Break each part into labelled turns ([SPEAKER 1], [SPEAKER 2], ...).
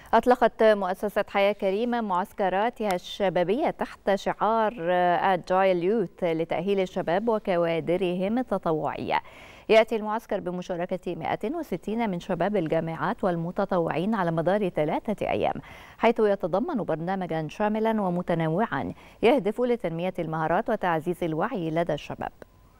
[SPEAKER 1] أطلقت مؤسسة حياة كريمة معسكراتها الشبابية تحت شعار Agile Youth لتأهيل الشباب وكوادرهم التطوعية. يأتي المعسكر بمشاركة 160 من شباب الجامعات والمتطوعين على مدار 3 أيام، حيث يتضمن برنامجا شاملا ومتنوعا يهدف لتنمية المهارات وتعزيز الوعي لدى الشباب.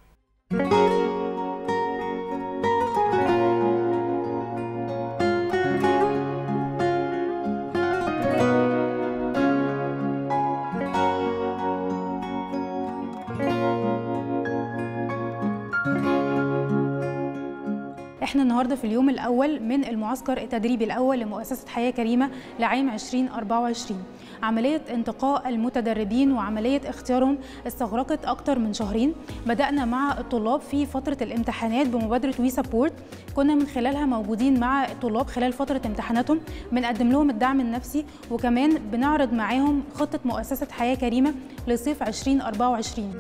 [SPEAKER 2] احنا النهارده في اليوم الاول من المعسكر التدريبي الاول لمؤسسه حياه كريمه لعام 2024. عمليه انتقاء المتدربين وعمليه اختيارهم استغرقت اكتر من شهرين. بدانا مع الطلاب في فتره الامتحانات بمبادره وي سبورت، كنا من خلالها موجودين مع الطلاب خلال فتره امتحاناتهم، بنقدم لهم الدعم النفسي وكمان بنعرض معاهم خطه مؤسسه حياه كريمه لصيف 2024.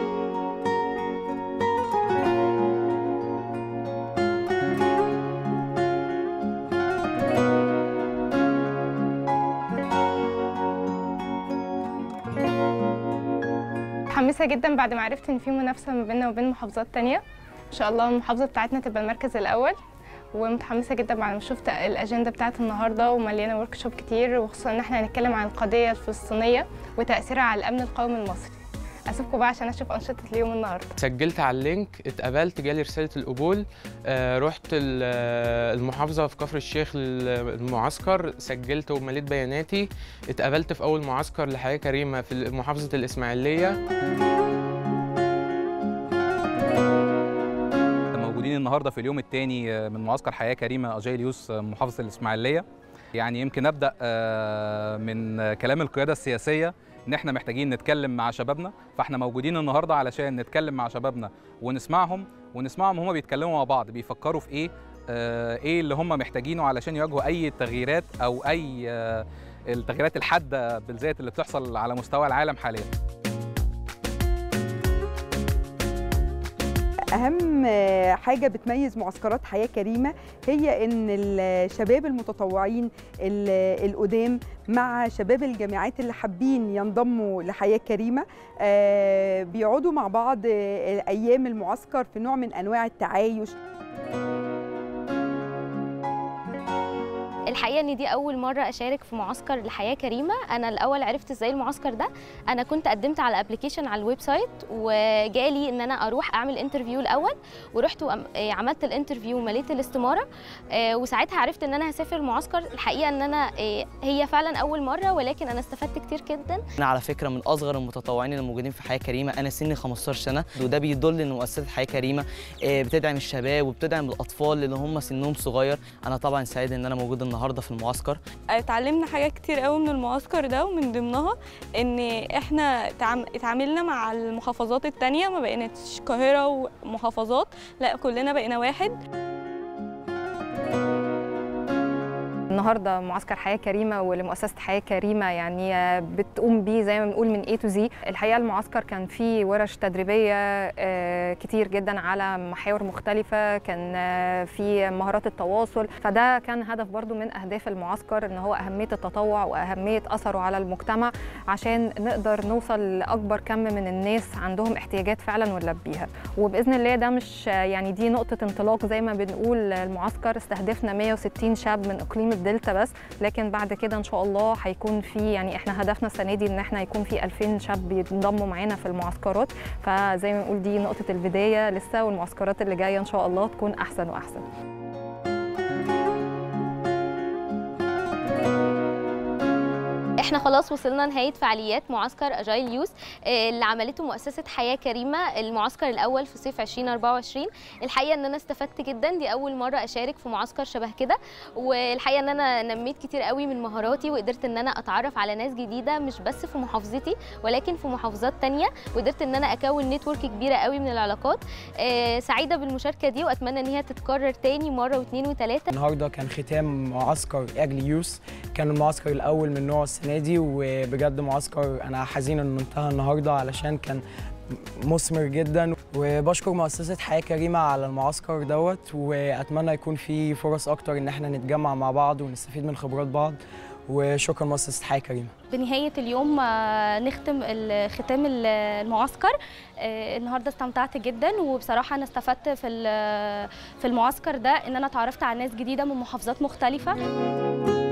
[SPEAKER 3] متحمسة جدا بعد ما عرفت ان في منافسة ما بيننا وبين محافظات تانية. ان شاء الله المحافظة بتاعتنا تبقى المركز الاول، ومتحمسة جدا بعد ما شفت الاجندة بتاعت النهارده ومليانة ورك شوب كتير، وخصوصا ان احنا هنتكلم عن القضية الفلسطينية وتأثيرها على الامن القومي المصري. اسيبكم بقى عشان اشوف انشطة اليوم النهارده.
[SPEAKER 4] سجلت على اللينك، اتقبلت، جالي رسالة القبول، رحت المحافظة في كفر الشيخ للمعسكر، سجلت ومليت بياناتي، اتقبلت في أول معسكر لحياة كريمة في محافظة الإسماعيلية.
[SPEAKER 5] موجودين النهارده في اليوم الثاني من معسكر حياة كريمة أجايل يوث محافظة الإسماعيلية. يعني يمكن نبدأ من كلام القيادة السياسية ان احنا محتاجين نتكلم مع شبابنا، فاحنا موجودين النهارده علشان نتكلم مع شبابنا ونسمعهم هما بيتكلموا مع بعض، بيفكروا في ايه اللي هم محتاجينه علشان يواجهوا اي تغييرات او اي التغييرات الحاده بالذات اللي بتحصل على مستوى العالم حاليا.
[SPEAKER 6] أهم حاجة بتميز معسكرات حياة كريمة هي إن الشباب المتطوعين القدام مع شباب الجامعات اللي حابين ينضموا لحياة كريمة بيقعدوا مع بعض أيام المعسكر في نوع من أنواع التعايش.
[SPEAKER 7] الحقيقه ان دي اول مره اشارك في معسكر لحياه كريمه. انا الاول عرفت ازاي المعسكر ده، انا كنت قدمت على ابلكيشن على الويب سايت، وجالي ان انا اروح اعمل انترفيو الاول، ورحت عملت الانترفيو ومليت الاستماره، وساعتها عرفت ان انا هسافر المعسكر. الحقيقه ان انا هي فعلا اول مره، ولكن انا استفدت كتير جدا.
[SPEAKER 8] انا على فكره من اصغر المتطوعين الموجودين في حياه كريمه، انا سني 15 سنه، وده بيدل ان مؤسسه حياه كريمه بتدعم الشباب وبتدعم الاطفال اللي هم سنهم صغير. انا طبعا سعيد ان انا موجود النهارده في المعسكر.
[SPEAKER 9] اتعلمنا حاجات كتير قوي من المعسكر ده، ومن ضمنها ان احنا اتعاملنا مع المحافظات التانية، ما بقيناش قاهرة ومحافظات، لا كلنا بقينا واحد.
[SPEAKER 3] النهارده معسكر حياه كريمه ولمؤسسه حياه كريمه يعني بتقوم بيه زي ما بنقول من A to Z. الحقيقه المعسكر كان فيه ورش تدريبيه كتير جدا على محاور مختلفه، كان في مهارات التواصل، فده كان هدف برضو من اهداف المعسكر، ان هو اهميه التطوع واهميه اثره على المجتمع، عشان نقدر نوصل لاكبر كم من الناس عندهم احتياجات فعلا ونلبيها. وباذن الله ده مش يعني دي نقطه انطلاق زي ما بنقول. المعسكر استهدفنا 160 شاب من اقليم الدلتا بس، لكن بعد كده ان شاء الله هيكون في يعني احنا هدفنا السنه دي ان احنا يكون في 2000 شاب ينضموا معانا في المعسكرات، فزي ما بنقول دي نقطه البدايه لسه، والمعسكرات اللي جايه ان شاء الله تكون احسن واحسن.
[SPEAKER 7] احنا خلاص وصلنا نهايه فعاليات معسكر اجايل يوث اللي عملته مؤسسه حياه كريمه، المعسكر الاول في صيف 2024. الحقيقه ان انا استفدت جدا، دي اول مره اشارك في معسكر شبه كده، والحقيقه ان انا نميت كتير قوي من مهاراتي، وقدرت ان انا اتعرف على ناس جديده مش بس في محافظتي ولكن في محافظات تانية، وقدرت ان انا اكون نتورك كبيره قوي من العلاقات. سعيده بالمشاركه دي، واتمنى ان هي تتكرر تاني مره واثنين وثلاثه.
[SPEAKER 10] النهارده كان ختام معسكر اجل يوث، كان المعسكر الاول من نوعه السنه دي، وبجد معسكر انا حزين انه انتهى النهارده علشان كان مثمر جدا، وبشكر مؤسسة حياة كريمة على المعسكر دوت، وأتمنى يكون في فرص أكتر إن احنا نتجمع مع بعض ونستفيد من خبرات بعض، وشكرا مؤسسة حياة كريمة.
[SPEAKER 11] بنهاية اليوم نختم ختام المعسكر. النهارده استمتعت جدا، وبصراحة أنا استفدت في المعسكر ده إن أنا اتعرفت على ناس جديدة من محافظات مختلفة.